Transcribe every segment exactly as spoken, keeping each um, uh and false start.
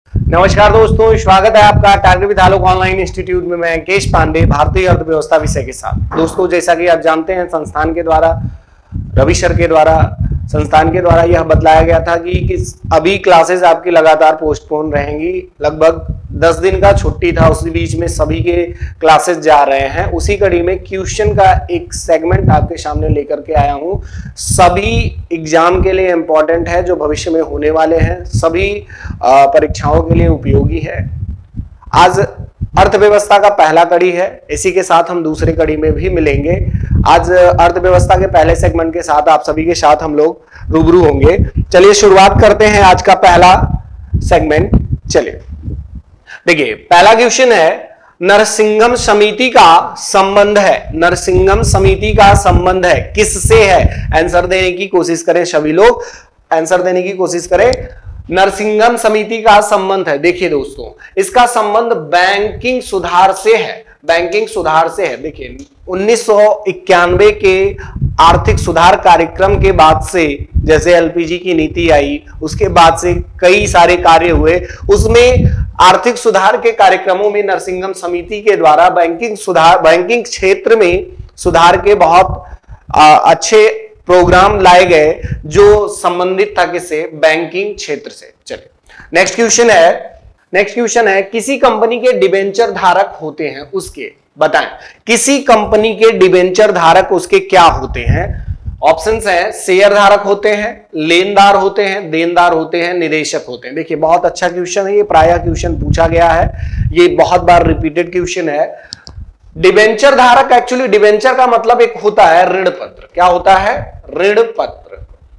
नमस्कार दोस्तों, स्वागत है आपका target with Alok online institute में। मैं अंकेश पांडे, भारतीय अर्थव्यवस्था विषय के साथ। दोस्तों, जैसा कि आप जानते हैं, संस्थान के द्वारा, रवि सर के द्वारा, संस्थान के द्वारा यह बतलाया गया था कि, कि अभी क्लासेस आपकी लगातार पोस्टपोन रहेंगी। लगभग दस दिन का छुट्टी था, उसी बीच में सभी के क्लासेस जा रहे हैं। उसी कड़ी में क्वेश्चन का एक सेगमेंट आपके सामने लेकर के आया हूं। सभी एग्जाम के लिए इंपॉर्टेंट है, जो भविष्य में होने वाले हैं, सभी परीक्षाओं के लिए उपयोगी है। आज अर्थव्यवस्था का पहला कड़ी है, इसी के साथ हम दूसरे कड़ी में भी मिलेंगे। आज अर्थव्यवस्था के पहले सेगमेंट के साथ आप सभी के साथ हम लोग रूबरू होंगे। चलिए शुरुआत करते हैं आज का पहला सेगमेंट। चलिए देखिए, पहला क्वेश्चन है, नरसिंघम समिति का संबंध है। नरसिंघम समिति का संबंध है किससे है? आंसर देने की कोशिश करें, सभी लोग आंसर देने की कोशिश करें। नरसिंघम समिति का संबंध है, देखिए दोस्तों, इसका संबंध बैंकिंग सुधार से है। बैंकिंग सुधार से है। देखिए, उन्नीस सौ इक्यानवे के आर्थिक सुधार कार्यक्रम के बाद से, जैसे एलपीजी की नीति आई, उसके बाद से कई सारे कार्य हुए। उसमें आर्थिक सुधार के कार्यक्रमों में नरसिंघम समिति के द्वारा बैंकिंग सुधार, बैंकिंग क्षेत्र में सुधार के बहुत आ, अच्छे प्रोग्राम लाए गए, जो संबंधित था किससे? बैंकिंग क्षेत्र से। चलिए नेक्स्ट क्वेश्चन है नेक्स्ट क्वेश्चन है किसी कंपनी के डिबेंचर धारक होते हैं, उसके बताएं। किसी कंपनी के डिबेंचर धारक उसके क्या होते हैं? ऑप्शंस हैं, शेयर धारक होते हैं, लेनदार होते हैं, देनदार होते हैं, निदेशक होते हैं। देखिए, बहुत अच्छा क्वेश्चन है ये, प्रायः क्वेश्चन पूछा गया है, ये बहुत बार रिपीटेड क्वेश्चन है। डिबेंचर धारक, एक्चुअली डिबेंचर का मतलब एक होता है ऋण पत्र। क्या होता है? ऋण पत्र।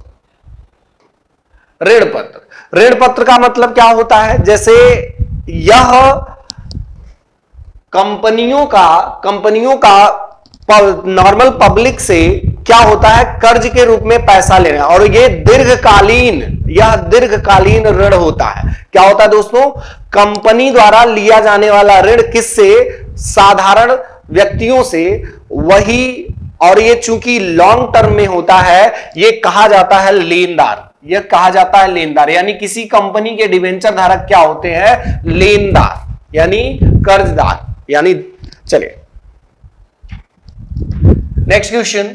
ऋण पत्र ऋण पत्र का मतलब क्या होता है? जैसे यह कंपनियों का कंपनियों का नॉर्मल पब्लिक से क्या होता है? कर्ज के रूप में पैसा लेना, और ये दीर्घकालीन यह दीर्घकालीन ऋण होता है। क्या होता है दोस्तों? कंपनी द्वारा लिया जाने वाला ऋण किससे? साधारण व्यक्तियों से। वही, और ये चूंकि लॉन्ग टर्म में होता है, ये कहा जाता है लेनदार। यह कहा जाता है लेनदार। यानी किसी कंपनी के डिबेंचर धारक क्या होते हैं? लेनदार, यानी कर्जदार। यानी चलिए नेक्स्ट क्वेश्चन,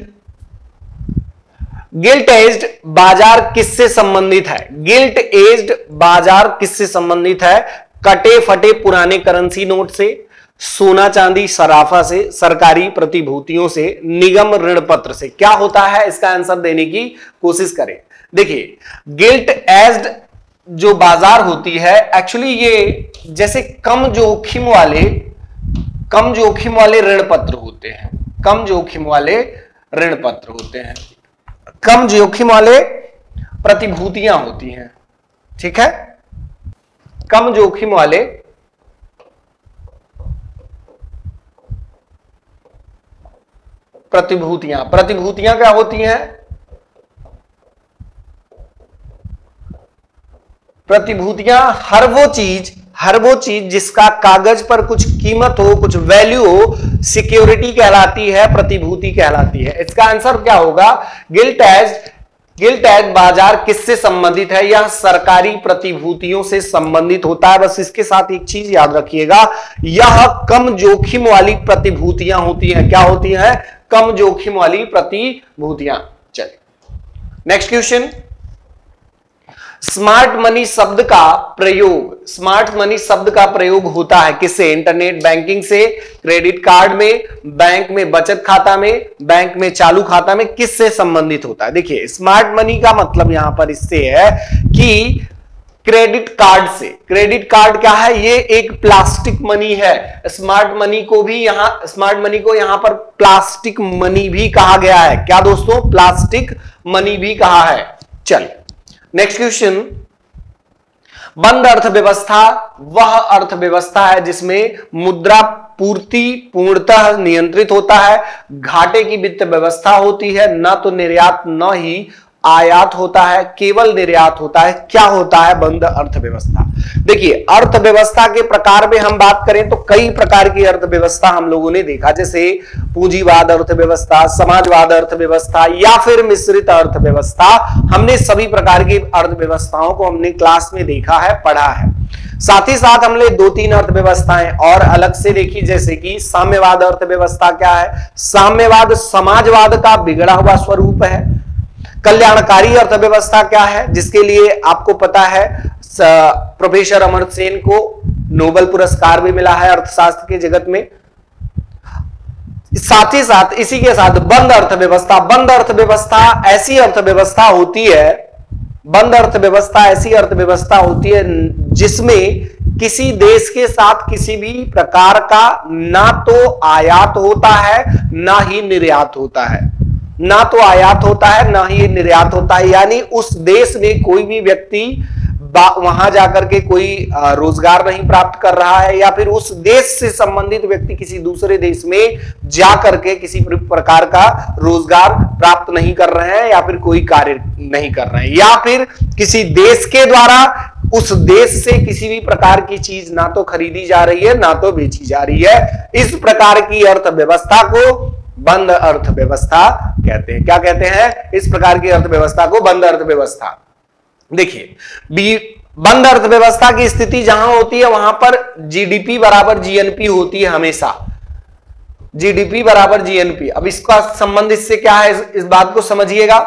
गिल्ट एज्ड बाजार किससे संबंधित है? गिल्ट एज्ड बाजार किससे संबंधित है? कटे फटे पुराने करेंसी नोट से, सोना चांदी सराफा से, सरकारी प्रतिभूतियों से, निगम ऋण पत्र से। क्या होता है? इसका आंसर देने की कोशिश करें। देखिए, गिल्ट एज्ड जो बाजार होती है, एक्चुअली ये जैसे कम जोखिम वाले कम जोखिम वाले ऋण पत्र होते हैं। कम जोखिम वाले ऋण पत्र होते हैं कम जोखिम वाले प्रतिभूतियां होती हैं। ठीक है, कम जोखिम वाले प्रतिभूतियां प्रतिभूतियां क्या होती हैं? प्रतिभूतियां हर वो चीज हर वो चीज जिसका कागज पर कुछ कीमत हो, कुछ वैल्यू हो, सिक्योरिटी कहलाती है, प्रतिभूति कहलाती है। इसका आंसर क्या होगा? गिल्ट एज्ड गिल्ट एज्ड बाजार किससे संबंधित है? यह सरकारी प्रतिभूतियों से संबंधित होता है। बस इसके साथ एक चीज याद रखिएगा, यह कम जोखिम वाली प्रतिभूतियां होती हैं। क्या होती हैं? कम जोखिम वाली प्रतिभूतियां। चलिए नेक्स्ट क्वेश्चन, स्मार्ट मनी शब्द का प्रयोग स्मार्ट मनी शब्द का प्रयोग होता है किससे? इंटरनेट बैंकिंग से, क्रेडिट कार्ड में, बैंक में बचत खाता में, बैंक में चालू खाता में, किससे संबंधित होता है? देखिए, स्मार्ट मनी का मतलब यहां पर इससे है कि क्रेडिट कार्ड से। क्रेडिट कार्ड क्या है? ये एक प्लास्टिक मनी है। स्मार्ट मनी को भी यहां स्मार्ट मनी को यहां पर प्लास्टिक मनी भी कहा गया है। क्या दोस्तों? प्लास्टिक मनी भी कहा है। चलिए नेक्स्ट क्वेश्चन, बंद अर्थव्यवस्था वह अर्थव्यवस्था है जिसमें मुद्रा पूर्ति पूर्णतः नियंत्रित होता है, घाटे की वित्त व्यवस्था होती है, न तो निर्यात न ही आयात होता है, केवल निर्यात होता है। क्या होता है? बंद अर्थव्यवस्था। देखिए, अर्थव्यवस्था के प्रकार में हम बात करें तो कई प्रकार की अर्थव्यवस्था हम लोगों ने देखा, जैसे पूंजीवाद अर्थव्यवस्था, समाजवाद अर्थव्यवस्था या फिर मिश्रित अर्थव्यवस्था। हमने सभी प्रकार की अर्थव्यवस्थाओं को हमने क्लास में देखा है, पढ़ा है। साथ ही साथ हमने दो तीन अर्थव्यवस्थाएं और अलग से देखी, जैसे कि साम्यवाद अर्थव्यवस्था क्या है? साम्यवाद समाजवाद का बिगड़ा हुआ स्वरूप है। कल्याणकारी अर्थव्यवस्था क्या है, जिसके लिए आपको पता है प्रोफेसर अमर्त्य सेन को नोबेल पुरस्कार भी मिला है अर्थशास्त्र के जगत में। साथ ही साथ इसी के साथ बंद अर्थव्यवस्था। बंद अर्थव्यवस्था ऐसी अर्थव्यवस्था होती है बंद अर्थव्यवस्था ऐसी अर्थव्यवस्था होती है जिसमें किसी देश के साथ किसी भी प्रकार का ना तो आयात होता है ना ही निर्यात होता है ना तो आयात होता है ना ही निर्यात होता है। यानी उस देश में कोई भी व्यक्ति वहां जाकर के कोई रोजगार नहीं प्राप्त कर रहा है, या फिर उस देश से संबंधित व्यक्ति किसी दूसरे देश में जाकर के किसी प्रकार का रोजगार प्राप्त नहीं कर रहे हैं, या फिर कोई कार्य नहीं कर रहे हैं, या फिर किसी देश के द्वारा उस देश से किसी भी प्रकार की चीज ना तो खरीदी जा रही है ना तो बेची जा रही है। इस प्रकार की अर्थव्यवस्था को बंद अर्थव्यवस्था कहते हैं। क्या कहते हैं? इस प्रकार की अर्थव्यवस्था को बंद अर्थव्यवस्था। देखिए, बंद अर्थव्यवस्था की स्थिति जहां होती है वहां पर जीडीपी बराबर जीएनपी होती है हमेशा। जीडीपी बराबर जीएनपी। अब इसका संबंध इससे क्या है, इस, इस बात को समझिएगा।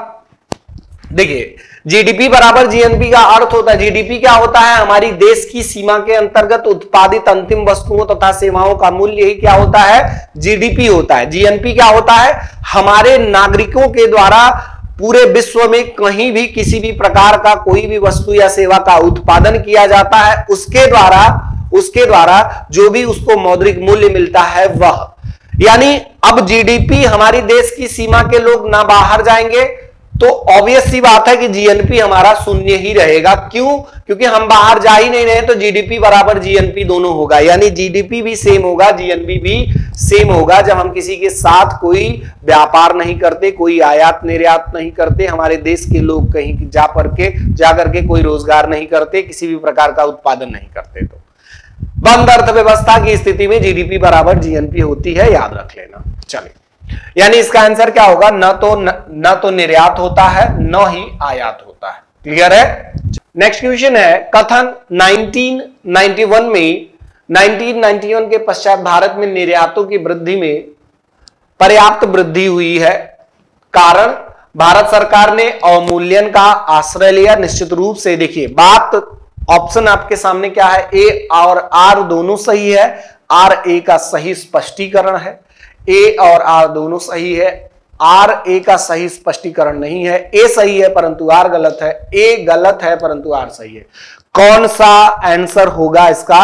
देखिए, जीडीपी बराबर जीएनपी का अर्थ होता है, जीडीपी क्या होता है? हमारी देश की सीमा के अंतर्गत उत्पादित अंतिम वस्तुओं तथा सेवाओं का मूल्य ही क्या होता है? जीडीपी होता है। जीएनपी क्या होता है? हमारे नागरिकों के द्वारा पूरे विश्व में कहीं भी किसी भी प्रकार का कोई भी वस्तु या सेवा का उत्पादन किया जाता है, उसके द्वारा उसके द्वारा जो भी उसको मौद्रिक मूल्य मिलता है वह। यानी अब जीडीपी हमारी देश की सीमा के लोग ना बाहर जाएंगे तो ऑब्वियस सी बात है कि जीएनपी हमारा शून्य ही रहेगा। क्यों? क्योंकि हम बाहर जा ही नहीं रहे, तो जीडीपी बराबर जीएनपी दोनों होगा। यानी जीडीपी भी सेम होगा, जीएनपी भी सेम होगा। जब हम किसी के साथ कोई व्यापार नहीं करते, कोई आयात निर्यात नहीं करते, हमारे देश के लोग कहीं जा पर के जाकर के कोई रोजगार नहीं करते, किसी भी प्रकार का उत्पादन नहीं करते, तो बंद अर्थव्यवस्था की स्थिति में जीडीपी बराबर जीएनपी होती है, याद रख लेना। चलिए, यानी इसका आंसर क्या होगा? न तो न, न तो निर्यात होता है न ही आयात होता है। क्लियर है? नेक्स्ट क्वेश्चन है, कथन नाइनटीन नाइंटी वन में नाइनटीन नाइंटी वन के पश्चात भारत में निर्यातों की वृद्धि में पर्याप्त वृद्धि हुई है। कारण, भारत सरकार ने अवमूल्यन का आश्रय लिया। निश्चित रूप से देखिए, बात ऑप्शन आपके सामने क्या है? ए और आर दोनों सही है। आर ए का सही स्पष्टीकरण है। ए और आर दोनों सही है। आर ए का सही स्पष्टीकरण नहीं है। ए सही है परंतु आर गलत है। ए गलत है परंतु आर सही है। कौन सा आंसर होगा इसका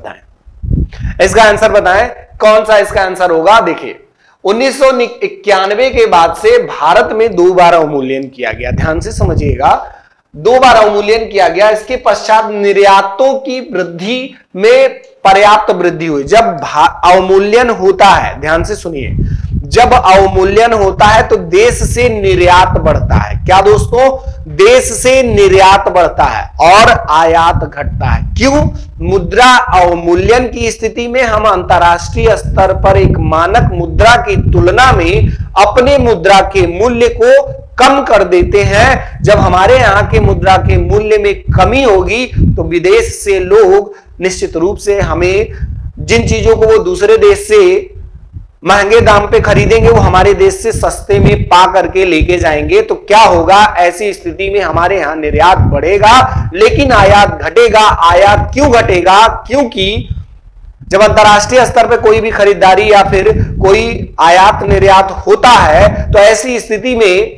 बताएं। इसका आंसर बताएं, कौन सा इसका आंसर होगा? देखिए, उन्नीस सौ इक्यानवे के बाद से भारत में दो बार अवमूल्यन किया गया। ध्यान से समझिएगा, दो बार अवमूल्यन किया गया। इसके पश्चात निर्यातों की वृद्धि में पर्याप्त वृद्धि हुई। जब अवमूल्यन होता है, ध्यान से सुनिए, जब अवमूल्यन होता है तो देश से निर्यात बढ़ता है। क्या दोस्तों? देश से निर्यात बढ़ता है और आयात घटता है। क्यों? मुद्रा अवमूल्यन की स्थिति में हम अंतरराष्ट्रीय स्तर पर एक मानक मुद्रा की तुलना में अपने मुद्रा के मूल्य को कम कर देते हैं। जब हमारे यहां के मुद्रा के मूल्य में कमी होगी तो विदेश से लोग निश्चित रूप से हमें जिन चीजों को वो दूसरे देश से महंगे दाम पे खरीदेंगे वो हमारे देश से सस्ते में पा करके लेके जाएंगे। तो क्या होगा? ऐसी स्थिति में हमारे यहां निर्यात बढ़ेगा लेकिन आयात घटेगा। आयात क्यों घटेगा? क्योंकि जब अंतरराष्ट्रीय स्तर पे कोई भी खरीदारी या फिर कोई आयात निर्यात होता है तो ऐसी स्थिति में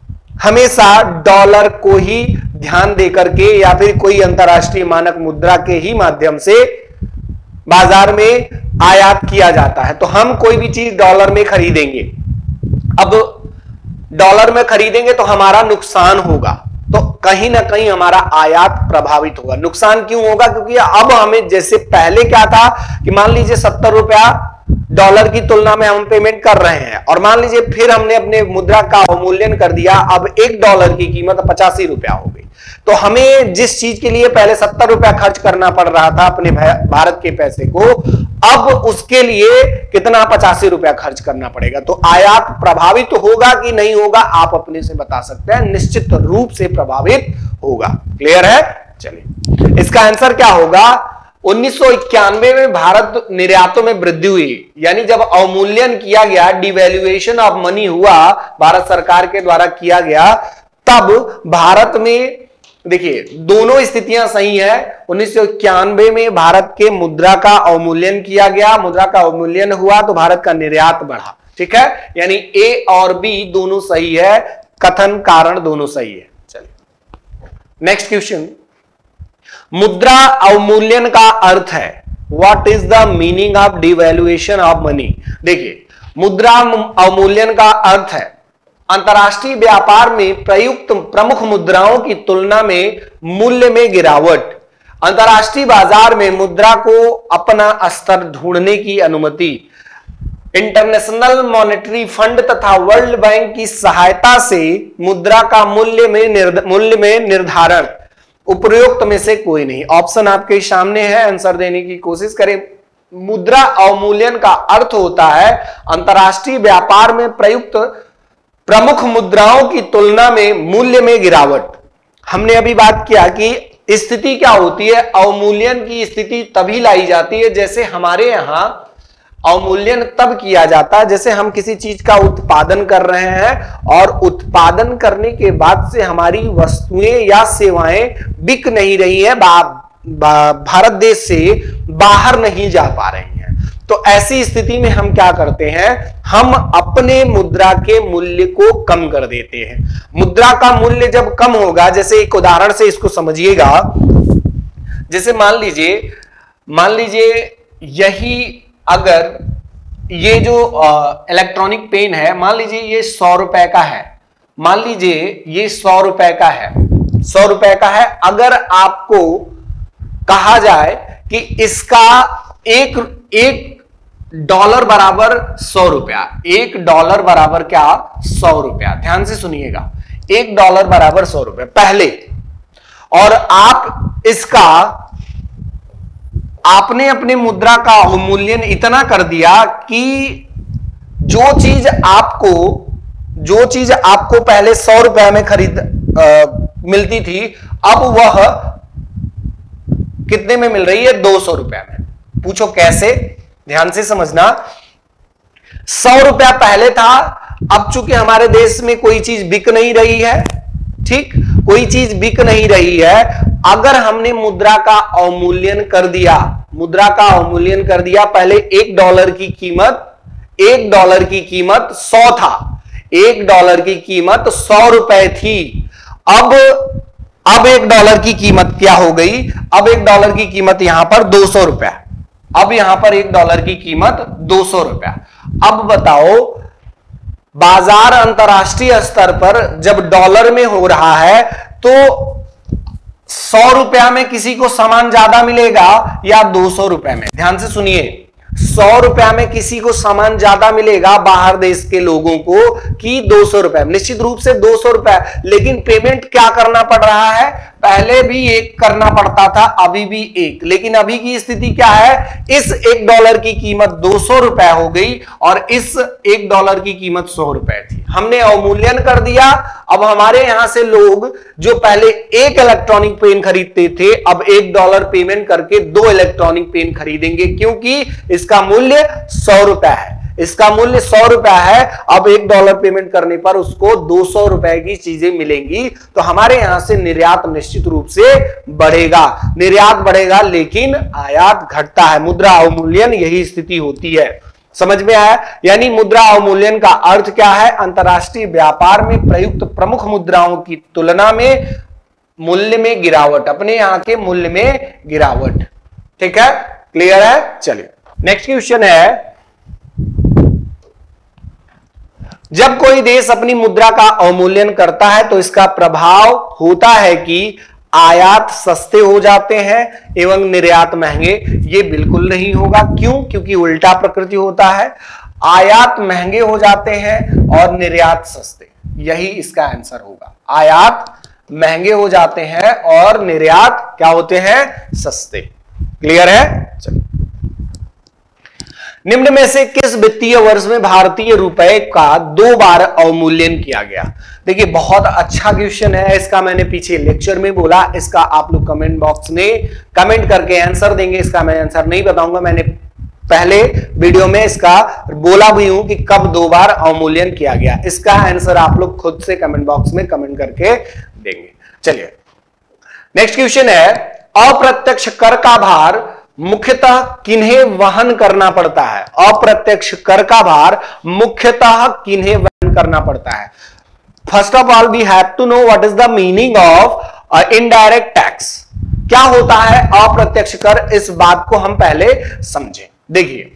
हमेशा डॉलर को ही ध्यान देकर के या फिर कोई अंतरराष्ट्रीय मानक मुद्रा के ही माध्यम से बाजार में आयात किया जाता है। तो हम कोई भी चीज डॉलर में खरीदेंगे, अब डॉलर में खरीदेंगे तो हमारा नुकसान होगा, तो कहीं ना कहीं हमारा आयात प्रभावित होगा। नुकसान क्यों होगा? क्योंकि अब हमें, जैसे पहले क्या था कि मान लीजिए सत्तर रुपया डॉलर की तुलना में हम पेमेंट कर रहे हैं, और मान लीजिए फिर हमने अपने मुद्रा का अवमूल्यन कर दिया, अब एक डॉलर की कीमत पचासी रुपया हो गई, तो हमें जिस चीज के लिए पहले सत्तर रुपया खर्च करना पड़ रहा था अपने भारत के पैसे को, अब उसके लिए कितना पचासी रुपया खर्च करना पड़ेगा। तो आयात प्रभावित तो होगा कि नहीं होगा, आप अपने से बता सकते हैं, निश्चित रूप से प्रभावित होगा। क्लियर है? चलिए इसका आंसर क्या होगा, उन्नीस सौ इक्यानवे में भारत निर्यातों में वृद्धि हुई, यानी जब अवमूल्यन किया गया, डिवैल्यूएशन ऑफ मनी हुआ, भारत सरकार के द्वारा किया गया, तब भारत में देखिए दोनों स्थितियां सही है। उन्नीस सौ इक्यानवे में भारत के मुद्रा का अवमूल्यन किया गया, मुद्रा का अवमूल्यन हुआ तो भारत का निर्यात बढ़ा। ठीक है, यानी ए और बी दोनों सही है, कथन कारण दोनों सही है। चलिए नेक्स्ट क्वेश्चन, मुद्रा अवमूल्यन का अर्थ है, what is the meaning of devaluation of money. देखिए मुद्रा अवमूल्यन का अर्थ है अंतर्राष्ट्रीय व्यापार में प्रयुक्त प्रमुख मुद्राओं की तुलना में मूल्य में गिरावट, अंतर्राष्ट्रीय बाजार में मुद्रा को अपना स्तर ढूंढने की अनुमति, इंटरनेशनल मॉनेटरी फंड तथा वर्ल्ड बैंक की सहायता से मुद्रा का मूल्य में मूल्य में निर्धारण, उपरोक्त में से कोई नहीं। ऑप्शन आपके सामने है, आंसर देने की कोशिश करें। मुद्रा अवमूल्यन का अर्थ होता है अंतर्राष्ट्रीय व्यापार में प्रयुक्त प्रमुख मुद्राओं की तुलना में मूल्य में गिरावट। हमने अभी बात किया कि स्थिति क्या होती है, अवमूल्यन की स्थिति तभी लाई जाती है, जैसे हमारे यहां अवमूल्यन तब किया जाता है जैसे हम किसी चीज का उत्पादन कर रहे हैं और उत्पादन करने के बाद से हमारी वस्तुएं या सेवाएं बिक नहीं रही है, भारत देश से बाहर नहीं जा पा रही हैं। तो ऐसी स्थिति में हम क्या करते हैं, हम अपने मुद्रा के मूल्य को कम कर देते हैं। मुद्रा का मूल्य जब कम होगा, जैसे एक उदाहरण से इसको समझिएगा, जैसे मान लीजिए मान लीजिए यही अगर ये जो इलेक्ट्रॉनिक पेन है, मान लीजिए ये सौ रुपए का है, मान लीजिए ये सौ रुपए का है, सौ रुपए का है। अगर आपको कहा जाए कि इसका एक एक डॉलर बराबर सौ रुपया, एक डॉलर बराबर क्या, सौ रुपया, ध्यान से सुनिएगा, एक डॉलर बराबर सौ रुपया पहले, और आप इसका आपने अपने मुद्रा का अवमूल्यन इतना कर दिया कि जो चीज आपको जो चीज आपको पहले सौ रुपए में खरीद आ, मिलती थी, अब वह कितने में मिल रही है, दो सौ रुपए में। पूछो कैसे, ध्यान से समझना। सौ रुपया पहले था, अब चूंकि हमारे देश में कोई चीज बिक नहीं रही है, ठीक, कोई चीज बिक नहीं रही है, अगर हमने मुद्रा का अवमूल्यन कर दिया, मुद्रा का अवमूल्यन कर दिया, पहले एक डॉलर की कीमत एक डॉलर की कीमत सौ था, एक डॉलर की कीमत सौ रुपए थी, अब अब एक डॉलर की कीमत क्या हो गई, अब एक डॉलर की कीमत यहां पर दो सौ रुपया, अब यहां पर एक डॉलर की कीमत दो सौ रुपया। अब बताओ, बाजार अंतरराष्ट्रीय स्तर पर जब डॉलर में हो रहा है तो सौ रुपया में किसी को सामान ज्यादा मिलेगा या दो सौ रुपए में, ध्यान से सुनिए, सौ रुपया में किसी को सामान ज्यादा मिलेगा बाहर देश के लोगों को कि दो सौ रुपए में, निश्चित रूप से दो सौ रुपए, लेकिन पेमेंट क्या करना पड़ रहा है, पहले भी एक करना पड़ता था, अभी भी एक, लेकिन अभी की स्थिति क्या है, इस एक डॉलर की कीमत दो सौ रुपए हो गई और इस एक डॉलर की कीमत सौ रुपए थी। हमने अवमूल्यन कर दिया, अब हमारे यहां से लोग जो पहले एक इलेक्ट्रॉनिक पेन खरीदते थे, अब एक डॉलर पेमेंट करके दो इलेक्ट्रॉनिक पेन खरीदेंगे, क्योंकि इसका मूल्य सौ रुपए है, इसका मूल्य सौ रुपया है। अब एक डॉलर पेमेंट करने पर उसको दो सौ रुपए की चीजें मिलेंगी, तो हमारे यहां से निर्यात निश्चित रूप से बढ़ेगा, निर्यात बढ़ेगा लेकिन आयात घटता है। मुद्रा अवमूल्यन यही स्थिति होती है, समझ में आया। यानी मुद्रा अवमूल्यन का अर्थ क्या है, अंतरराष्ट्रीय व्यापार में प्रयुक्त प्रमुख मुद्राओं की तुलना में मूल्य में गिरावट, अपने यहां के मूल्य में गिरावट। ठीक है, क्लियर है। चलिए नेक्स्ट क्वेश्चन है, जब कोई देश अपनी मुद्रा का अवमूल्यन करता है तो इसका प्रभाव होता है कि आयात सस्ते हो जाते हैं एवं निर्यात महंगे? ये बिल्कुल नहीं होगा। क्यों? क्योंकि उल्टा प्रकृति होता है। आयात महंगे हो जाते हैं और निर्यात सस्ते, यही इसका आंसर होगा। आयात महंगे हो जाते हैं और निर्यात क्या होते हैं? सस्ते। क्लियर है? चलिए, निम्न में से किस वित्तीय वर्ष में भारतीय रुपए का दो बार अवमूल्यन किया गया? देखिए, बहुत अच्छा क्वेश्चन है। इसका मैंने पीछे लेक्चर में बोला, इसका आप लोग कमेंट बॉक्स में कमेंट करके आंसर देंगे। इसका मैं आंसर नहीं बताऊंगा, मैंने पहले वीडियो में इसका बोला भी हूं कि कब दो बार अवमूल्यन किया गया। इसका आंसर आप लोग खुद से कमेंट बॉक्स में कमेंट करके देंगे। चलिए, नेक्स्ट क्वेश्चन है, अप्रत्यक्ष कर का भार मुख्यतः किन्हें वहन करना पड़ता है? अप्रत्यक्ष कर का भार मुख्यतः किन्हें वहन करना पड़ता है? First of all we have to know what is the meaning of indirect tax. क्या होता है अप्रत्यक्ष कर? इस बात को हम पहले समझें। देखिए,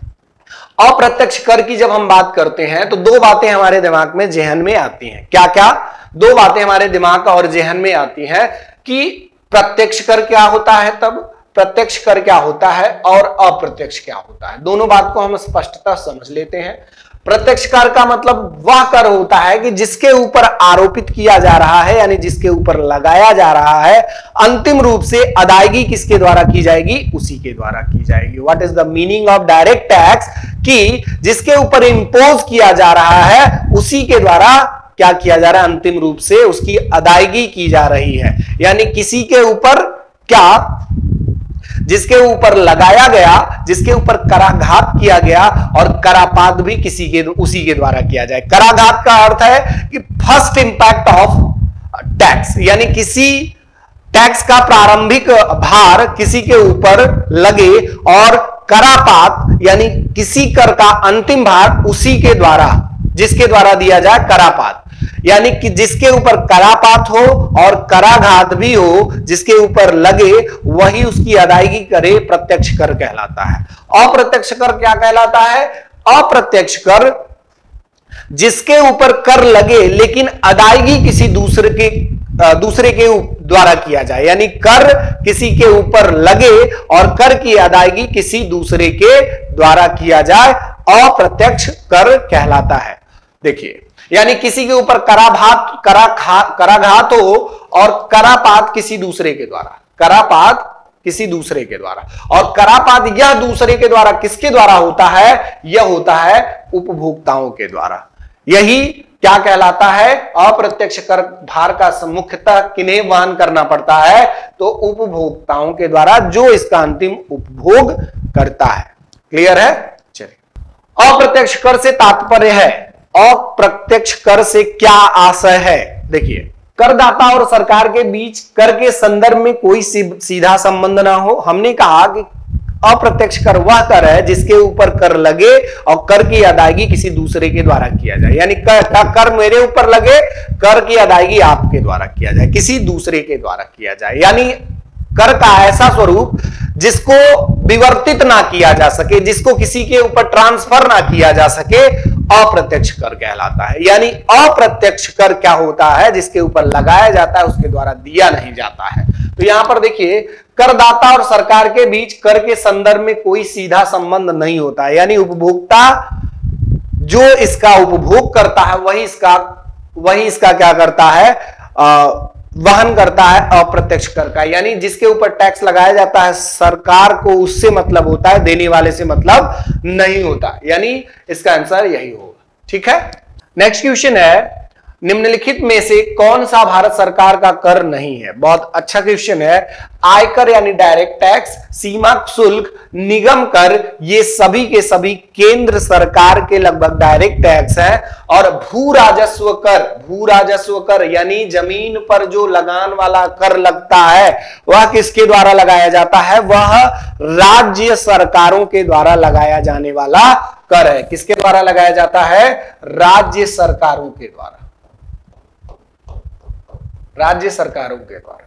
अप्रत्यक्ष कर की जब हम बात करते हैं तो दो बातें हमारे दिमाग में जहन में आती हैं। क्या क्या? दो बातें हमारे दिमाग और जहन में आती हैं कि प्रत्यक्ष कर क्या होता है, तब प्रत्यक्ष कर क्या होता है और अप्रत्यक्ष क्या होता है। दोनों बात को हम स्पष्टता समझ लेते हैं। प्रत्यक्ष कर का मतलब वह कर होता है कि जिसके ऊपर आरोपित किया जा रहा है, यानी जिसके ऊपर लगाया जा रहा है, अंतिम रूप से अदायगी किसके द्वारा की जाएगी? उसी के द्वारा की जाएगी। What is the meaning of direct tax? कि जिसके ऊपर इंपोज किया जा रहा है उसी के द्वारा क्या किया जा रहा है? अंतिम रूप से उसकी अदायगी की जा रही है। यानी किसी के ऊपर क्या, जिसके ऊपर लगाया गया, जिसके ऊपर कराघात किया गया, और करापात भी किसी के उसी के द्वारा किया जाए। कराघात का अर्थ है कि फर्स्ट इंपैक्ट ऑफ टैक्स, यानी किसी टैक्स का प्रारंभिक भार किसी के ऊपर लगे, और करापात यानी किसी कर का अंतिम भार उसी के द्वारा, जिसके द्वारा दिया जाए करापात, यानी कि जिसके ऊपर करापात हो और कराघात भी हो, जिसके ऊपर लगे वही उसकी अदायगी करे, प्रत्यक्ष कर कहलाता है। अप्रत्यक्ष कर क्या कहलाता है? अप्रत्यक्ष कर जिसके ऊपर कर लगे लेकिन अदायगी किसी दूसरे के दूसरे के द्वारा किया जाए, यानी कर किसी के ऊपर लगे और कर की अदायगी किसी दूसरे के द्वारा किया जाए, अप्रत्यक्ष कर कहलाता है। देखिए, यानी किसी के ऊपर कराघात करा कराघात हो और करापात किसी दूसरे के द्वारा, करापात किसी दूसरे के द्वारा, और करापात यह दूसरे के द्वारा किसके द्वारा होता है? यह होता है उपभोक्ताओं के द्वारा। यही क्या कहलाता है? अप्रत्यक्ष कर भार का मुख्यतः किन्हें वहन करना पड़ता है? तो उपभोक्ताओं के द्वारा, जो इसका अंतिम उपभोग करता है। क्लियर है? चलिए, अप्रत्यक्ष कर से तात्पर्य है, अप्रत्यक्ष कर से क्या आशय है? देखिए, करदाता और सरकार के बीच कर के संदर्भ में कोई सीधा संबंध ना हो। हमने कहा कि अप्रत्यक्ष कर वह कर है जिसके ऊपर कर लगे और कर की अदायगी किसी दूसरे के द्वारा किया जाए, यानी कर, कर मेरे ऊपर लगे, कर की अदायगी आपके द्वारा किया जाए, किसी दूसरे के द्वारा किया जाए। यानी कर का ऐसा स्वरूप जिसको विवर्तित ना किया जा सके, जिसको किसी के ऊपर ट्रांसफर ना किया जा सके, अप्रत्यक्ष कर कहलाता है। यानी अप्रत्यक्ष कर क्या होता है? जिसके ऊपर लगाया जाता है उसके द्वारा दिया नहीं जाता है। तो यहां पर देखिए, करदाता और सरकार के बीच कर के संदर्भ में कोई सीधा संबंध नहीं होता है, यानी उपभोक्ता जो इसका उपभोग करता है वही इसका वही इसका क्या करता है? आ, वहन करता है अप्रत्यक्ष कर का। यानी जिसके ऊपर टैक्स लगाया जाता है सरकार को उससे मतलब होता है, देने वाले से मतलब नहीं होता। यानी इसका आंसर यही होगा। ठीक है, नेक्स्ट क्वेश्चन है, निम्नलिखित में से कौन सा भारत सरकार का कर नहीं है? बहुत अच्छा क्वेश्चन है। आयकर यानी डायरेक्ट टैक्स, सीमा शुल्क, निगम कर, ये सभी के सभी केंद्र सरकार के लगभग डायरेक्ट टैक्स है। और भू राजस्व कर, भू राजस्व कर यानी जमीन पर जो लगान वाला कर लगता है वह किसके द्वारा लगाया जाता है? वह राज्य सरकारों के द्वारा लगाया जाने वाला कर है। किसके द्वारा लगाया जाता है? राज्य सरकारों के द्वारा, राज्य सरकारों के द्वारा।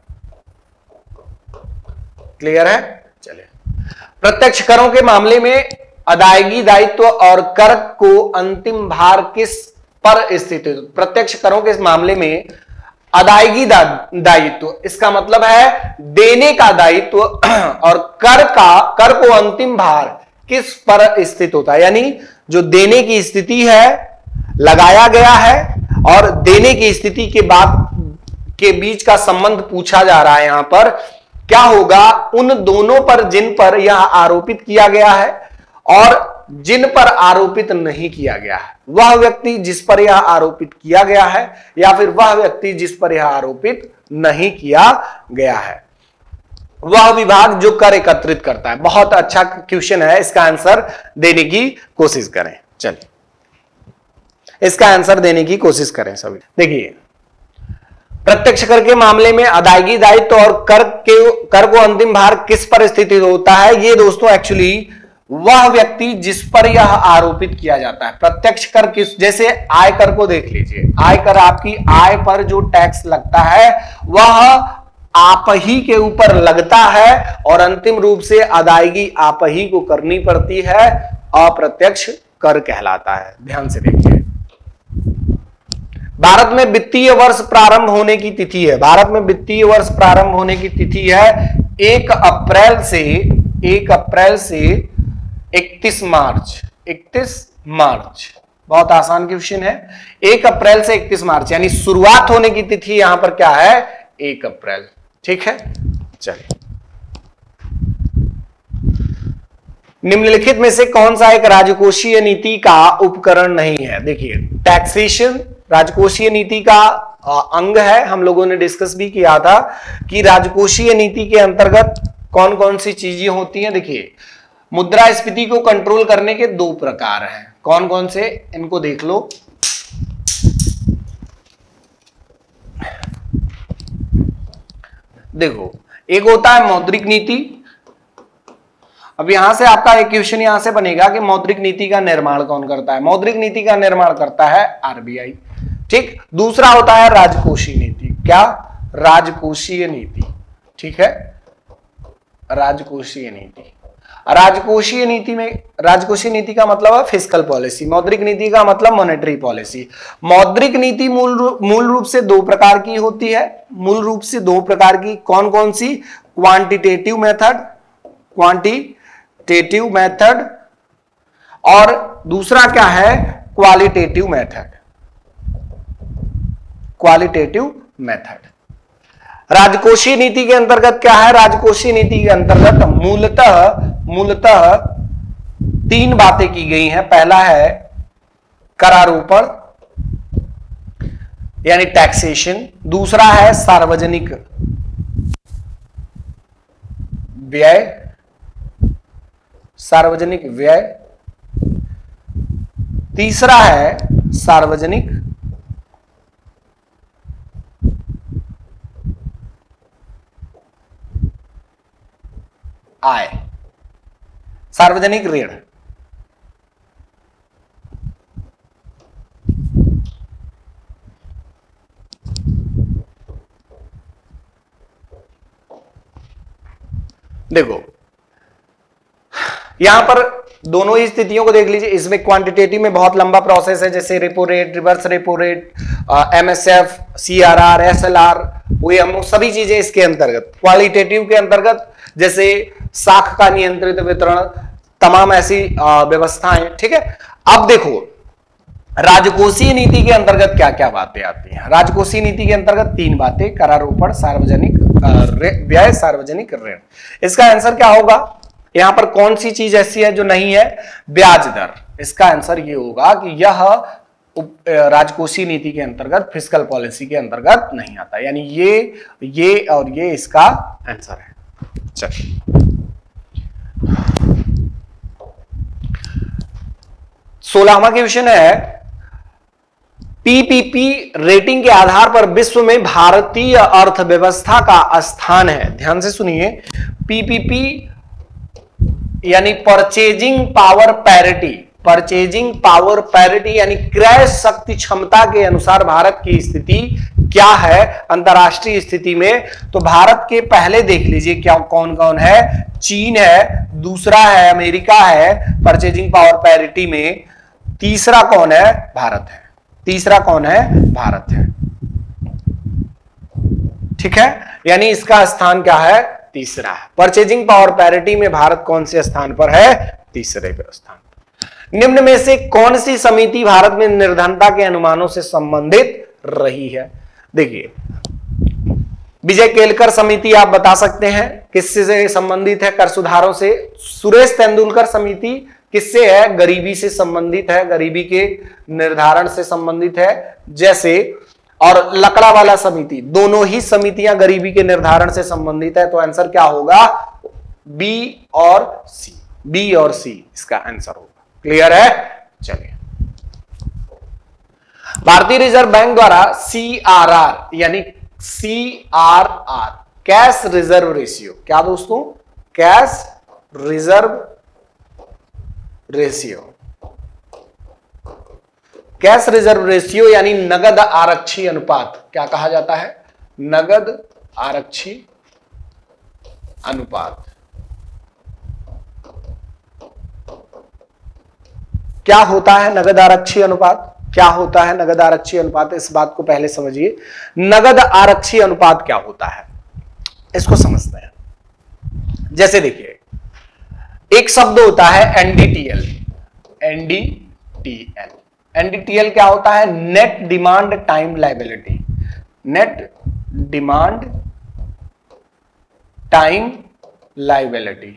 क्लियर है? चलिए, प्रत्यक्ष करों के मामले में अदायगी दायित्व और कर को अंतिम भार किस पर स्थित है? प्रत्यक्ष करों के मामले में अदायगी दायित्व, इसका मतलब है देने का दायित्व, और कर का कर को अंतिम भार किस पर स्थित होता है, यानी जो देने की स्थिति है लगाया गया है और देने की स्थिति के बाद के बीच का संबंध पूछा जा रहा है। यहां पर क्या होगा, उन दोनों पर जिन पर यह आरोपित किया गया है और जिन पर आरोपित नहीं किया गया है, वह व्यक्ति जिस पर यह आरोपित किया गया है या फिर वह व्यक्ति जिस पर यह आरोपित नहीं किया गया है, वह विभाग जो कर एकत्रित करता है। बहुत अच्छा क्वेश्चन है, इसका आंसर देने की कोशिश करें। चलिए इसका आंसर देने की कोशिश करें सभी। देखिए, प्रत्यक्ष कर के मामले में अदायगी दायित्व और कर के कर को अंतिम भार किस पर स्थित होता है, ये दोस्तों एक्चुअली वह व्यक्ति जिस पर यह आरोपित किया जाता है। प्रत्यक्ष कर किस, जैसे आयकर को देख लीजिए, आयकर आपकी आय पर जो टैक्स लगता है वह आप ही के ऊपर लगता है और अंतिम रूप से अदायगी आप ही को करनी पड़ती है, अप्रत्यक्ष कर कहलाता है। ध्यान से देखिए, भारत में वित्तीय वर्ष प्रारंभ होने की तिथि है, भारत में वित्तीय वर्ष प्रारंभ होने की तिथि है एक अप्रैल से एक अप्रैल से इकतीस मार्च इकतीस मार्च। बहुत आसान क्वेश्चन है, एक अप्रैल से इकतीस मार्च, यानी शुरुआत होने की तिथि यहां पर क्या है, एक अप्रैल। ठीक है, चलिए निम्नलिखित में से कौन सा एक राजकोषीय नीति का उपकरण नहीं है। देखिए, टैक्सेशन राजकोषीय नीति का अंग है। हम लोगों ने डिस्कस भी किया था कि राजकोषीय नीति के अंतर्गत कौन कौन सी चीजें होती हैं। देखिए, मुद्रास्फीति को कंट्रोल करने के दो प्रकार हैं, कौन कौन से, इनको देख लो। देखो, एक होता है मौद्रिक नीति। अब यहां से आपका एक क्वेश्चन यहां से बनेगा कि मौद्रिक नीति का निर्माण कौन करता है। मौद्रिक नीति का निर्माण करता है आरबीआई। ठीक, दूसरा होता है राजकोषीय नीति। क्या, राजकोषीय नीति। ठीक है, राजकोषीय नीति। राजकोषीय नीति में, राजकोषीय नीति का मतलब है फिस्कल पॉलिसी, मौद्रिक नीति का मतलब मॉनेटरी पॉलिसी। मौद्रिक नीति मूल रूप मूल रूप से दो प्रकार की होती है, मूल रूप से दो प्रकार की। कौन कौन सी, क्वांटिटेटिव मेथड, क्वांटिटेटिव मेथड, और दूसरा क्या है, क्वालिटेटिव मेथड, क्वालिटेटिव मेथड। राजकोषीय नीति के अंतर्गत क्या है, राजकोषीय नीति के अंतर्गत मूलतः मूलतः तीन बातें की गई हैं। पहला है करारोपण यानी टैक्सेशन, दूसरा है सार्वजनिक व्यय, सार्वजनिक व्यय, तीसरा है सार्वजनिक आय, सार्वजनिक ऋण। देखो, यहां पर दोनों ही स्थितियों को देख लीजिए। इसमें क्वांटिटेटिव में बहुत लंबा प्रोसेस है, जैसे repo rate, reverse repo rate, MSF, CRR, SLR, OMO, सभी चीजें इसके अंतर्गत। क्वालिटेटिव के अंतर्गत जैसे साख का नियंत्रित वितरण, तमाम ऐसी व्यवस्थाएं। ठीक है, अब देखो राजकोषीय नीति के अंतर्गत क्या क्या बातें आती हैं। राजकोषीय नीति के अंतर्गत तीन बातें, करारोपण, सार्वजनिक व्यय, सार्वजनिक ऋण। इसका आंसर क्या होगा, यहां पर कौन सी चीज ऐसी है जो नहीं है, ब्याज दर। इसका आंसर ये होगा कि यह राजकोषीय नीति के अंतर्गत, फिस्कल पॉलिसी के अंतर्गत नहीं आता, यानी ये ये और ये इसका आंसर है। चलिए, सोलहवां क्वेश्चन है, पीपीपी रेटिंग के आधार पर विश्व में भारतीय अर्थव्यवस्था का स्थान है। ध्यान से सुनिए, पीपीपी यानी purchasing power parity, purchasing power parity यानी क्रय शक्ति क्षमता के अनुसार भारत की स्थिति क्या है अंतरराष्ट्रीय स्थिति में। तो भारत के पहले देख लीजिए क्या कौन कौन है, चीन है, दूसरा है अमेरिका है परचेजिंग पावर पैरिटी में, तीसरा कौन है, भारत है। तीसरा कौन है, भारत है। ठीक है, यानी इसका स्थान क्या है, तीसरा है। परचेजिंग पावर पैरिटी में भारत कौन से स्थान पर है, तीसरे पर स्थान पर। निम्न में से कौन सी समिति भारत में निर्धनता के अनुमानों से संबंधित रही है? देखिए, विजय केलकर समिति आप बता सकते हैं किससे से संबंधित है, कर सुधारों से। सुरेश तेंदुलकर समिति किससे है, गरीबी से संबंधित है, गरीबी के निर्धारण से संबंधित है। जैसे और लकड़ा वाला समिति, दोनों ही समितियां गरीबी के निर्धारण से संबंधित है। तो आंसर क्या होगा, बी और सी, बी और सी इसका आंसर होगा। क्लियर है? चलिए, भारतीय रिजर्व बैंक द्वारा सी आर आर यानी C R R cash reserve ratio, क्या दोस्तों, cash reserve ratio, cash reserve ratio यानी नगद आरक्षी अनुपात, क्या कहा जाता है, नगद आरक्षी अनुपात। क्या होता है नगद आरक्षी अनुपात, क्या होता है नगद आरक्षी अनुपात, इस बात को पहले समझिए। नगद आरक्षी अनुपात क्या होता है, इसको समझते हैं। जैसे देखिए, एक शब्द होता है एनडीटीएल, एनडीटीएल, एनडीटीएल क्या होता है, net demand time liability, net demand time liability.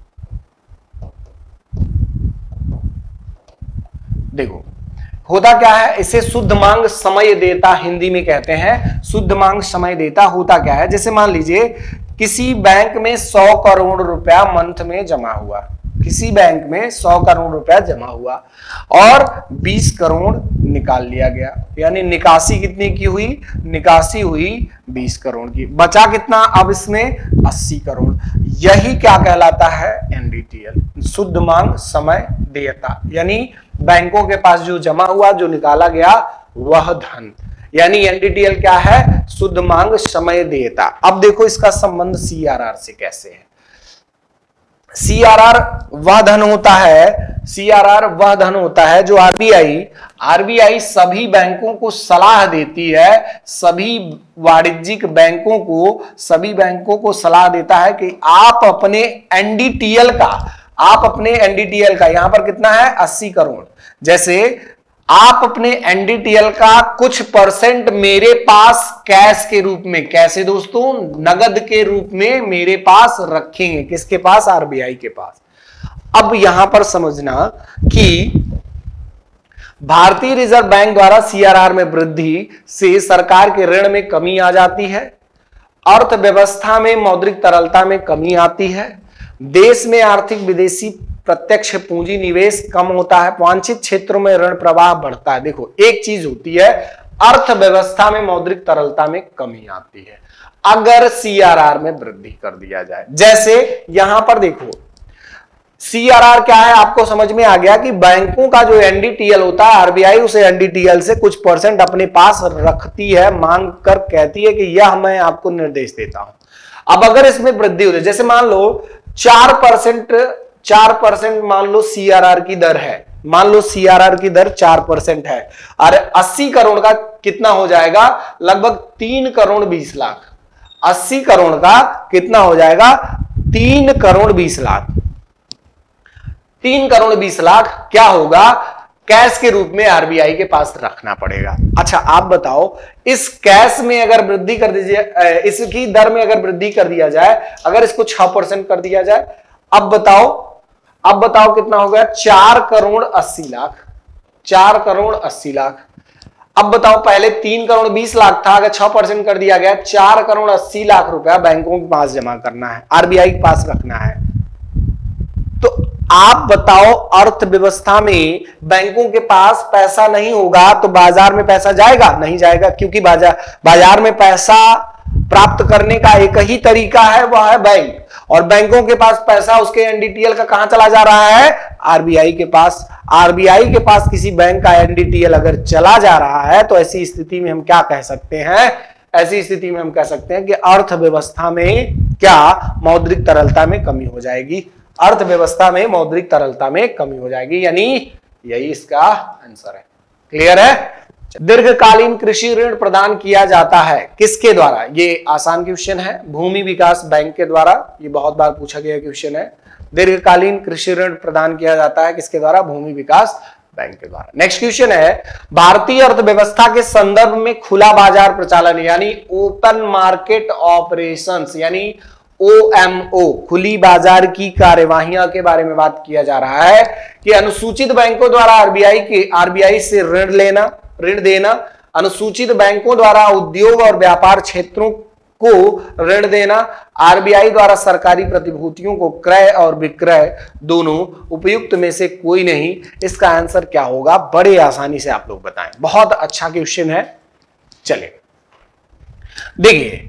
देखो होता क्या है, इसे शुद्ध मांग समय देता हिंदी में कहते हैं, शुद्ध मांग समय देता। होता क्या है, जैसे मान लीजिए किसी बैंक में सौ करोड़ रुपया मंथ में जमा हुआ, किसी बैंक में सौ करोड़ रुपया जमा हुआ और बीस करोड़ निकाल लिया गया, यानी निकासी कितनी की हुई, निकासी हुई बीस करोड़ की, बचा कितना अब इसमें अस्सी करोड़। यही क्या कहलाता है, एनडीटीएल, शुद्ध मांग समय देयता। यानी बैंकों के पास जो जमा हुआ, जो निकाला गया वह धन, यानी एनडीटीएल क्या है, शुद्ध मांग समय देयता। अब देखो इसका संबंध सीआरआर से कैसे है। सीआरआर वह धन होता है, सीआरआर वह धन होता है जो आरबीआई आरबीआई सभी बैंकों को सलाह देती है, सभी वाणिज्यिक बैंकों को सभी बैंकों को सलाह देता है कि आप अपने एनडीटीएल का आप अपने एनडीटीएल का यहां पर कितना है, अस्सी करोड़, जैसे आप अपने एनडीटीएल का कुछ परसेंट मेरे पास कैश के रूप में, कैसे दोस्तों, नगद के रूप में मेरे पास रखेंगे, किसके पास, आरबीआई के पास। अब यहां पर समझना कि भारतीय रिजर्व बैंक द्वारा सीआरआर में वृद्धि से सरकार के ऋण में कमी आ जाती है, अर्थव्यवस्था में मौद्रिक तरलता में कमी आती है, देश में आर्थिक विदेशी प्रत्यक्ष पूंजी निवेश कम होता है, वांछित क्षेत्रों में ऋण प्रवाह बढ़ता है। देखो एक चीज होती है, अर्थव्यवस्था में मौद्रिक तरलता में कमी आती है अगर सीआरआर में वृद्धि कर दिया जाए। जैसे यहां पर देखो सीआरआर क्या है, आपको समझ में आ गया कि बैंकों का जो एनडीटीएल होता है, आरबीआई उसे एनडीटीएल से कुछ परसेंट अपने पास रखती है, मांग कर कहती है कि यह मैं आपको निर्देश देता हूं। अब अगर इसमें वृद्धि हो जाए, जैसे मान लो चार परसेंट चार परसेंट मान लो सीआरआर की दर है, मान लो सीआरआर की दर चार परसेंट है, और अस्सी करोड़ का कितना हो जाएगा, लगभग तीन करोड़ बीस लाख, अस्सी करोड़ का कितना हो जाएगा, तीन करोड़ बीस लाख, तीन करोड़ बीस लाख क्या होगा, कैश के रूप में आरबीआई के पास रखना पड़ेगा। अच्छा आप बताओ, इस कैश में अगर वृद्धि कर दीजिए, इसकी दर में अगर वृद्धि कर दिया जाए, अगर इसको छह परसेंट कर दिया जाए, अब बताओ अब बताओ कितना हो गया, चार करोड़ अस्सी लाख, चार करोड़ अस्सी लाख। अब बताओ पहले तीन करोड़ बीस लाख था, अगर छह परसेंट कर दिया गया, चार करोड़ अस्सी लाख रुपया बैंकों के पास जमा करना है, आरबीआई के पास रखना है। तो आप बताओ, अर्थव्यवस्था में बैंकों के पास पैसा नहीं होगा तो बाजार में पैसा जाएगा, नहीं जाएगा, क्योंकि बाजार बाजार में पैसा प्राप्त करने का एक ही तरीका है, वह है बैंक, और बैंकों के पास पैसा उसके एनडीटीएल का कहां चला जा रहा है, आरबीआई के पास। आरबीआई के पास किसी बैंक का एनडीटीएल अगर चला जा रहा है तो ऐसी स्थिति में हम क्या कह सकते हैं, ऐसी स्थिति में हम कह सकते हैं कि अर्थव्यवस्था में क्या मौद्रिक तरलता में कमी हो जाएगी, अर्थव्यवस्था में मौद्रिक तरलता में कमी हो जाएगी, यानी यही इसका आंसर है। क्लियर है? दीर्घकालीन कृषि ऋण प्रदान किया जाता है किसके द्वारा? ये आसान क्वेश्चन है, भूमि विकास बैंक के द्वारा। ये बहुत बार पूछा गया क्वेश्चन है। दीर्घकालीन कृषि ऋण प्रदान किया जाता है किसके द्वारा? भूमि विकास बैंक के द्वारा। नेक्स्ट क्वेश्चन है, भारतीय अर्थव्यवस्था के संदर्भ में खुला बाजार प्रचालन यानी ओपन मार्केट ऑपरेशंस यानी ओ एम ओ खुली बाजार की कार्यवाहियां के बारे में बात किया जा रहा है कि अनुसूचित बैंकों द्वारा आरबीआई के आरबीआई से ऋण लेना ऋण देना, अनुसूचित बैंकों द्वारा उद्योग और व्यापार क्षेत्रों को ऋण देना, आरबीआई द्वारा सरकारी प्रतिभूतियों को क्रय और विक्रय दोनों उपयुक्त में से कोई नहीं। इसका आंसर क्या होगा? बड़े आसानी से आप लोग बताएं। बहुत अच्छा क्वेश्चन है। चलिए देखिए,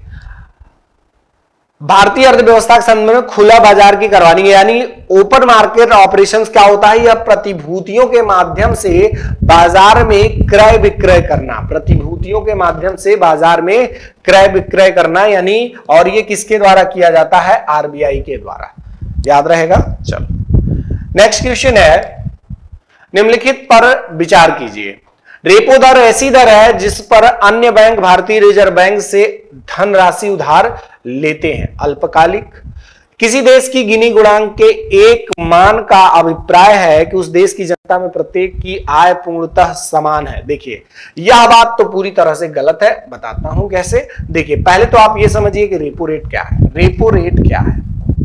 भारतीय अर्थव्यवस्था के संदर्भ में खुला बाजार की करवानी यानी ओपन मार्केट ऑपरेशंस क्या होता है? यह प्रतिभूतियों के माध्यम से बाजार में क्रय विक्रय करना, प्रतिभूतियों के माध्यम से बाजार में क्रय विक्रय करना यानी, और ये किसके द्वारा किया जाता है? आरबीआई के द्वारा। याद रहेगा। चलो नेक्स्ट क्वेश्चन है, निम्नलिखित पर विचार कीजिए। रेपो दर ऐसी दर है जिस पर अन्य बैंक भारतीय रिजर्व बैंक से धनराशि उधार लेते हैं। अल्पकालिक, किसी देश की गिनी गुणांक के एक मान का अभिप्राय है कि उस देश की जनता में प्रत्येक की आय पूर्णतः समान है। देखिए यह बात तो पूरी तरह से गलत है, बताता हूं कैसे। देखिए पहले तो आप यह समझिए कि रेपो रेट क्या है। रेपो रेट क्या है?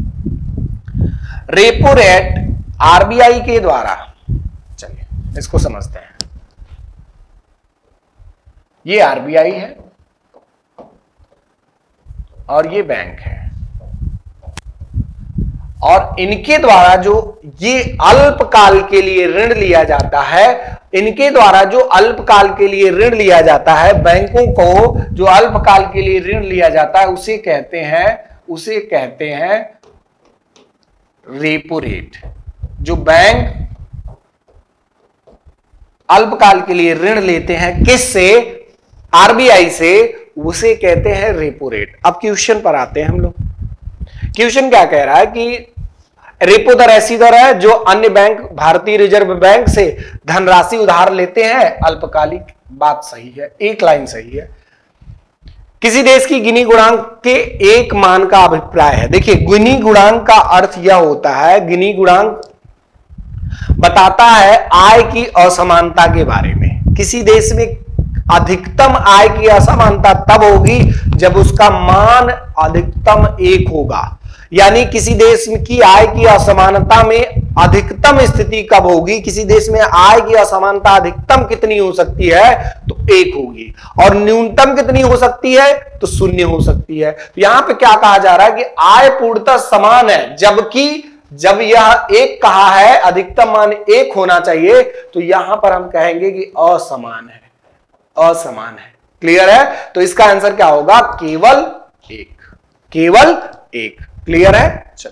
रेपो रेट आरबीआई के द्वारा, चलिए इसको समझते हैं। ये आरबीआई है और ये बैंक है, और इनके द्वारा जो ये अल्पकाल के लिए ऋण लिया जाता है, इनके द्वारा जो अल्पकाल के लिए ऋण लिया जाता है, बैंकों को जो अल्पकाल के लिए ऋण लिया जाता है उसे कहते हैं उसे कहते हैं रेपो रेट। जो बैंक अल्पकाल के लिए ऋण लेते हैं किससे? आरबीआई से, उसे कहते हैं रेपो रेट। अब क्वेश्चन पर आते हैं हम लोग। क्वेश्चन क्या कह रहा है कि रेपो दर ऐसी दर है जो अन्य बैंक भारतीय रिजर्व बैंक से धनराशि उधार लेते हैं अल्पकालिक। बात सही है, एक लाइन सही है। किसी देश की गिनी गुणांक के एक मान का अभिप्राय है। देखिए गिनी गुणांक का अर्थ यह होता है, गिनी गुणांक बताता है आय की असमानता के बारे में। किसी देश में अधिकतम आय की असमानता तब होगी जब उसका मान अधिकतम एक होगा। यानी किसी देश की आय की असमानता में अधिकतम स्थिति कब होगी? किसी देश में आय की असमानता अधिकतम कितनी हो सकती है? तो एक होगी। और न्यूनतम कितनी हो सकती है? तो शून्य हो सकती है। तो यहां पे क्या कहा जा रहा है कि आय पूर्णतः समान है, जबकि जब यह एक कहा है अधिकतम मान एक होना चाहिए, तो यहां पर हम कहेंगे कि असमान है, असमान है। क्लियर है? तो इसका आंसर क्या होगा? केवल एक, केवल एक। क्लियर है? चलिए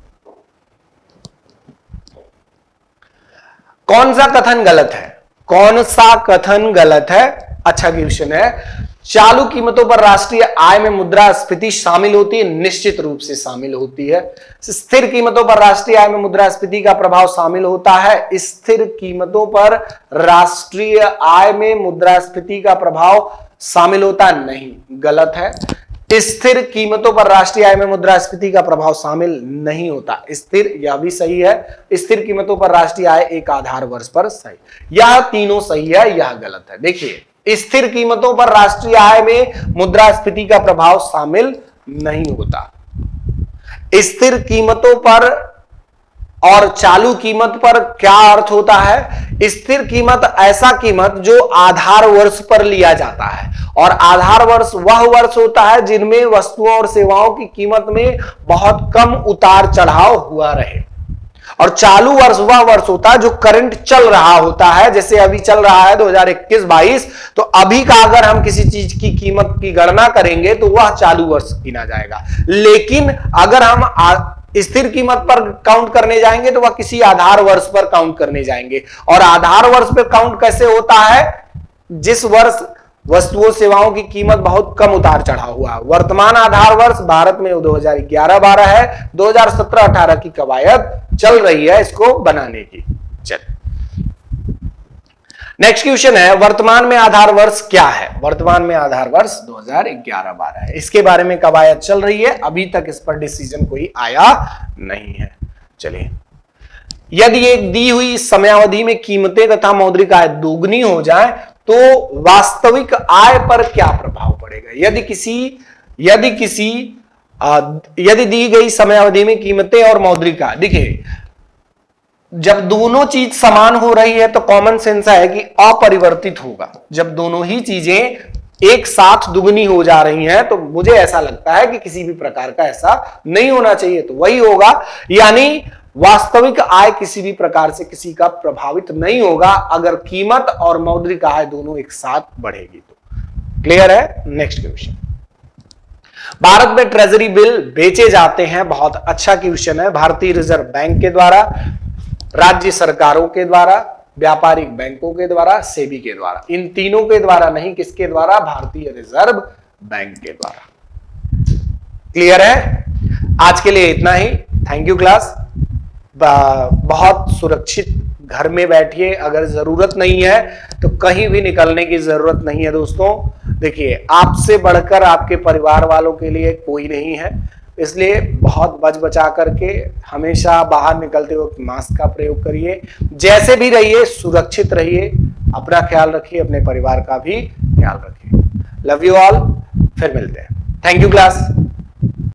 कौन सा कथन गलत है? कौन सा कथन गलत है? अच्छा क्वेश्चन है। चालू कीमतों पर राष्ट्रीय आय में मुद्रास्फीति शामिल होती है? निश्चित रूप से शामिल होती है। स्थिर कीमतों पर राष्ट्रीय आय में मुद्रास्फीति का प्रभाव शामिल होता है? स्थिर कीमतों पर राष्ट्रीय आय में मुद्रास्फीति का प्रभाव शामिल होता नहीं, गलत है। स्थिर कीमतों पर राष्ट्रीय आय में मुद्रास्फीति का प्रभाव शामिल नहीं होता। स्थिर, यह भी सही है। स्थिर कीमतों पर राष्ट्रीय आय एक आधार वर्ष पर सही, यह तीनों सही है, यह गलत है। देखिए स्थिर कीमतों पर राष्ट्रीय आय में मुद्रास्फीति का प्रभाव शामिल नहीं होता। स्थिर कीमतों पर और चालू कीमत पर क्या अर्थ होता है? स्थिर कीमत ऐसा कीमत जो आधार वर्ष पर लिया जाता है, और आधार वर्ष वह वर्ष होता है जिनमें वस्तुओं और सेवाओं की कीमत में बहुत कम उतार चढ़ाव हुआ रहे। और चालू वर्ष वह वर्ष होता है जो करंट चल रहा होता है। जैसे अभी चल रहा है दो हज़ार इक्कीस बाईस, तो अभी का अगर हम किसी चीज की कीमत की गणना करेंगे तो वह चालू वर्ष गिना जाएगा। लेकिन अगर हम स्थिर कीमत पर काउंट करने जाएंगे तो वह किसी आधार वर्ष पर काउंट करने जाएंगे। और आधार वर्ष पर काउंट कैसे होता है? जिस वर्ष वस्तुओं सेवाओं की कीमत बहुत कम उतार चढ़ाव हुआ। वर्तमान आधार वर्ष भारत में दो हज़ार ग्यारह बारह है, दो हज़ार सत्रह अठारह की कवायद चल रही है इसको बनाने की। चल नेक्स्ट क्वेश्चन है, वर्तमान में आधार वर्ष क्या है? वर्तमान में आधार वर्ष दो हज़ार ग्यारह बारह है। इसके बारे में कवायद चल रही है, अभी तक इस पर डिसीजन कोई आया नहीं है। चलिए, यदि एक दी हुई समयावधि में कीमतें तथा मौद्रिक आय दोगुनी हो जाए तो वास्तविक आय पर क्या प्रभाव पड़ेगा? यदि किसी यदि किसी आ, यदि दी गई समयावधि में कीमतें और मौद्रिक आय, देखिए जब दोनों चीज समान हो रही है तो कॉमन सेंस है कि अपरिवर्तित होगा। जब दोनों ही चीजें एक साथ दुगनी हो जा रही हैं तो मुझे ऐसा लगता है कि किसी भी प्रकार का ऐसा नहीं होना चाहिए, तो वही होगा, यानी वास्तविक आय किसी भी प्रकार से किसी का प्रभावित नहीं होगा अगर कीमत और मौद्रिक आय दोनों एक साथ बढ़ेगी तो। क्लियर है? नेक्स्ट क्वेश्चन, भारत में ट्रेजरी बिल बेचे जाते हैं, बहुत अच्छा क्वेश्चन है। भारतीय रिजर्व बैंक के द्वारा, राज्य सरकारों के द्वारा, व्यापारिक बैंकों के द्वारा, सेबी के द्वारा। इन तीनों के द्वारा नहीं, किसके द्वारा? भारतीय रिजर्व बैंक के द्वारा। क्लियर है? आज के लिए इतना ही। Thank you class. बहुत सुरक्षित घर में बैठिए, अगर जरूरत नहीं है तो कहीं भी निकलने की जरूरत नहीं है दोस्तों। देखिए, आपसे बढ़कर आपके परिवार वालों के लिए कोई नहीं है, इसलिए बहुत बच बचा करके हमेशा बाहर निकलते वक्त मास्क का प्रयोग करिए। जैसे भी रहिए सुरक्षित रहिए, अपना ख्याल रखिए, अपने परिवार का भी ख्याल रखिए। लव यू ऑल, फिर मिलते हैं। Thank you class.